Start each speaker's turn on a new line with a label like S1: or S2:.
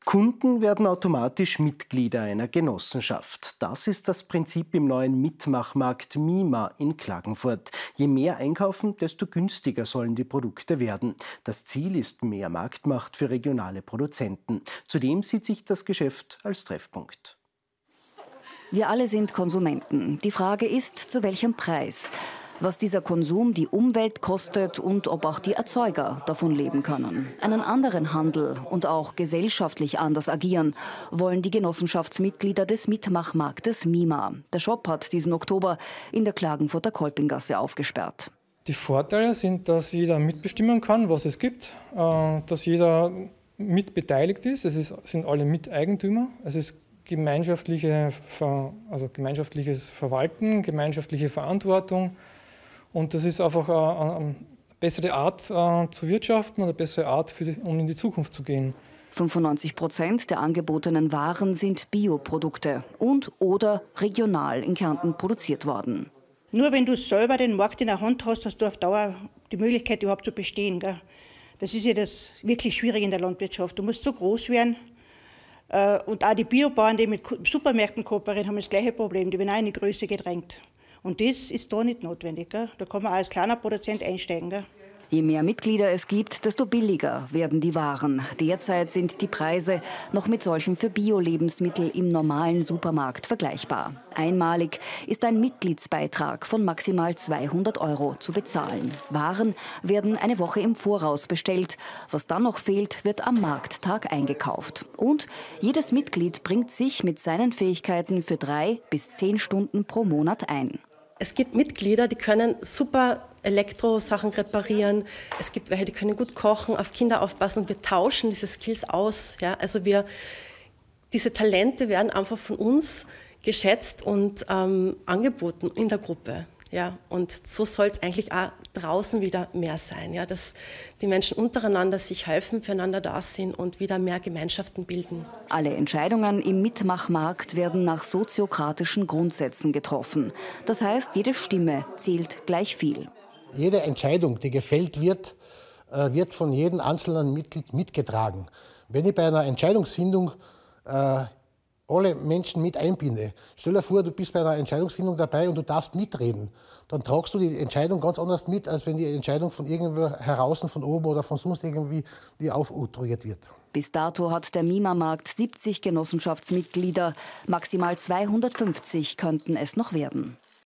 S1: Kunden werden automatisch Mitglieder einer Genossenschaft. Das ist das Prinzip im neuen Mitmachmarkt Mima in Klagenfurt. Je mehr einkaufen, desto günstiger sollen die Produkte werden. Das Ziel ist mehr Marktmacht für regionale Produzenten. Zudem sieht sich das Geschäft als Treffpunkt.
S2: Wir alle sind Konsumenten. Die Frage ist, zu welchem Preis? Was dieser Konsum die Umwelt kostet und ob auch die Erzeuger davon leben können. Einen anderen Handel und auch gesellschaftlich anders agieren wollen die Genossenschaftsmitglieder des Mitmachmarktes Mima. Der Shop hat diesen Oktober in der Klagenfurter Kolpinggasse aufgesperrt.
S3: Die Vorteile sind, dass jeder mitbestimmen kann, was es gibt, dass jeder mitbeteiligt ist. Sind alle Miteigentümer. Es ist gemeinschaftliches Verwalten, gemeinschaftliche Verantwortung. Und das ist einfach eine bessere Art zu wirtschaften und eine bessere Art, um in die Zukunft zu gehen.
S2: 95% der angebotenen Waren sind Bioprodukte und oder regional in Kärnten produziert worden.
S4: Nur wenn du selber den Markt in der Hand hast, hast du auf Dauer die Möglichkeit, überhaupt zu bestehen. Gell? Das ist ja das wirklich Schwierige in der Landwirtschaft. Du musst so groß werden. Und auch die Biobauern, die mit Supermärkten kooperieren, haben das gleiche Problem. Die werden auch in die Größe gedrängt. Und das ist da nicht notwendig. Gell? Da kann man auch als kleiner Produzent einsteigen. Gell?
S2: Je mehr Mitglieder es gibt, desto billiger werden die Waren. Derzeit sind die Preise noch mit solchen für Bio-Lebensmittel im normalen Supermarkt vergleichbar. Einmalig ist ein Mitgliedsbeitrag von maximal 200 € zu bezahlen. Waren werden eine Woche im Voraus bestellt. Was dann noch fehlt, wird am Markttag eingekauft. Und jedes Mitglied bringt sich mit seinen Fähigkeiten für 3 bis 10 Stunden pro Monat ein.
S5: Es gibt Mitglieder, die können super Elektrosachen reparieren. Es gibt welche, die können gut kochen, auf Kinder aufpassen. Und wir tauschen diese Skills aus. Ja? Also diese Talente werden einfach von uns geschätzt und angeboten in der Gruppe. Ja? Und so soll es eigentlich auch draußen wieder mehr sein, ja? Dass die Menschen untereinander sich helfen, füreinander da sind und wieder mehr Gemeinschaften bilden.
S2: Alle Entscheidungen im Mitmachmarkt werden nach soziokratischen Grundsätzen getroffen. Das heißt, jede Stimme zählt gleich viel.
S6: Jede Entscheidung, die gefällt wird, wird von jedem einzelnen Mitglied mitgetragen. Wenn ich bei einer Entscheidungsfindung alle Menschen mit einbinde, stell dir vor, du bist bei einer Entscheidungsfindung dabei und du darfst mitreden, dann tragst du die Entscheidung ganz anders mit, als wenn die Entscheidung von irgendwo heraus, von oben oder von sonst irgendwie aufoktroyiert wird.
S2: Bis dato hat der Mima-Markt 70 Genossenschaftsmitglieder. Maximal 250 könnten es noch werden.